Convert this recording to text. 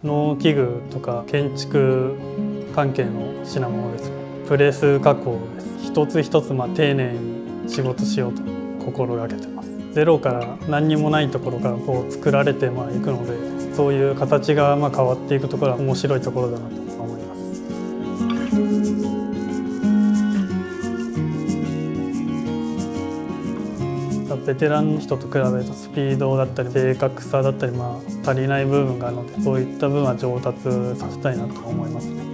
農機具とか建築関係の品物です。プレス加工です。一つ一つ丁寧に仕事しようと心がけてます。ゼロから何にもないところから作られていくので、そういう形が変わっていくところは面白いところだなと思います。ベテランの人と比べるとスピードだったり正確さだったり足りない部分があるので、そういった部分は上達させたいなと思いますね。